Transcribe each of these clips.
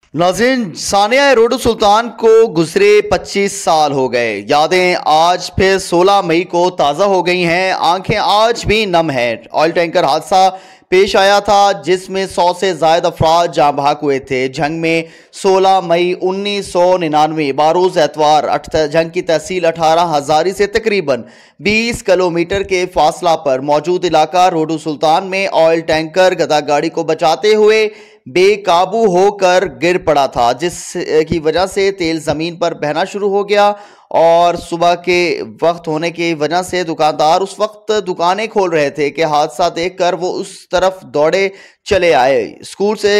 नाज़रीन, सानिया रोडू सुल्तान को गुजरे 25 साल हो गए। यादें आज फिर 16 मई को ताज़ा हो गई हैं। आंखें आज भी नम हैं। ऑयल टैंकर हादसा पेश आया था जिसमें 100 से ज़ायद अफराद जाँ बहक हुए थे। जंग में 16 मई 1999 बारोज़ एतवार जंग की तहसील 18 हज़ारी से तकरीबन 20 किलोमीटर के फासला पर मौजूद इलाका रोडू सुल्तान में ऑयल टैंकर गदा गाड़ी को बचाते हुए बेकाबू होकर गिर पड़ा था, जिसकी वजह से तेल ज़मीन पर बहना शुरू हो गया और सुबह के वक्त होने की वजह से दुकानदार उस वक्त दुकानें खोल रहे थे कि हादसा देखकर वो उस तरफ दौड़े चले आए। स्कूल से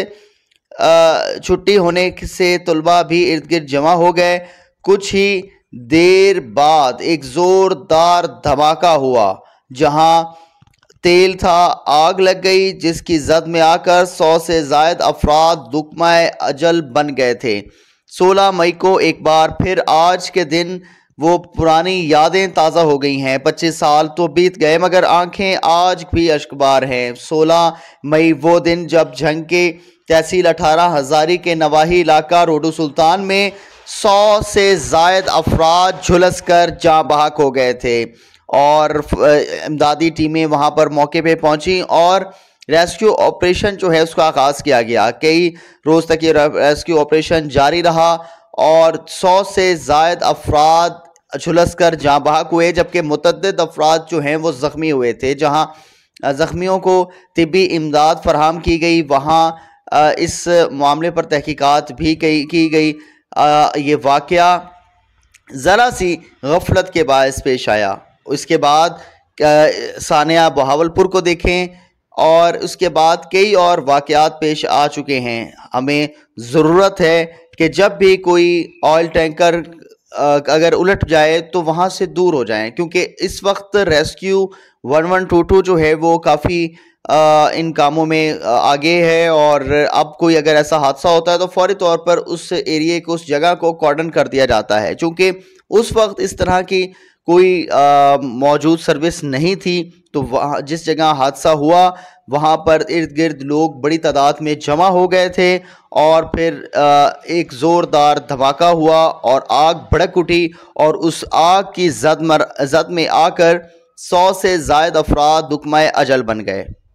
छुट्टी होने से तलबा भी इर्द गिर्द जमा हो गए। कुछ ही देर बाद एक ज़ोरदार धमाका हुआ। जहां तेल था, आग लग गई, जिसकी जद में आकर 100 से ज़ायद अफराद दुकमाए अजल बन गए थे। 16 मई को एक बार फिर आज के दिन वो पुरानी यादें ताज़ा हो गई हैं। 25 साल तो बीत गए मगर आंखें आज भी अश्कबार हैं। 16 मई वो दिन जब जंग के तहसील 18 हज़ारी के नवाही इलाका रोडू सुल्तान में 100 से ज़ायद अफराद झुलस कर जाँ बहक हो गए थे और इमदादी टीमें वहां पर मौके पे पहुंची और रेस्क्यू ऑपरेशन जो है उसका आगाज़ किया गया। कई रोज़ तक ये रेस्क्यू ऑपरेशन जारी रहा और 100 से ज़ायद अफराद झुलस कर जाँ बहक हुए, जबकि मुतअद्दिद अफराद जो हैं वो ज़ख्मी हुए थे। जहाँ ज़ख्मियों को तिब्बी इमदाद फराहम की गई, वहाँ इस मामले पर तहकीकात भी की गई। ये वाक़या ज़रा सी गफलत के बायस पेश आया। उसके बाद सानिया बहावलपुर को देखें और उसके बाद कई और वाक़यात पेश आ चुके हैं। हमें ज़रूरत है कि जब भी कोई ऑयल टैंकर अगर उलट जाए तो वहाँ से दूर हो जाएं, क्योंकि इस वक्त रेस्क्यू 1122 जो है वो काफ़ी इन कामों में आगे है और अब कोई अगर ऐसा हादसा होता है तो फौरी तौर पर उस एरिए को, उस जगह को कॉर्डन कर दिया जाता है। चूँकि उस वक्त इस तरह की कोई मौजूद सर्विस नहीं थी, तो वहाँ जिस जगह हादसा हुआ वहाँ पर इर्द गिर्द लोग बड़ी तादाद में जमा हो गए थे और फिर एक ज़ोरदार धमाका हुआ और आग भड़क उठी और उस आग की जद में आकर 100 से ज़ायद अफराद दुकमाए अजल बन गए।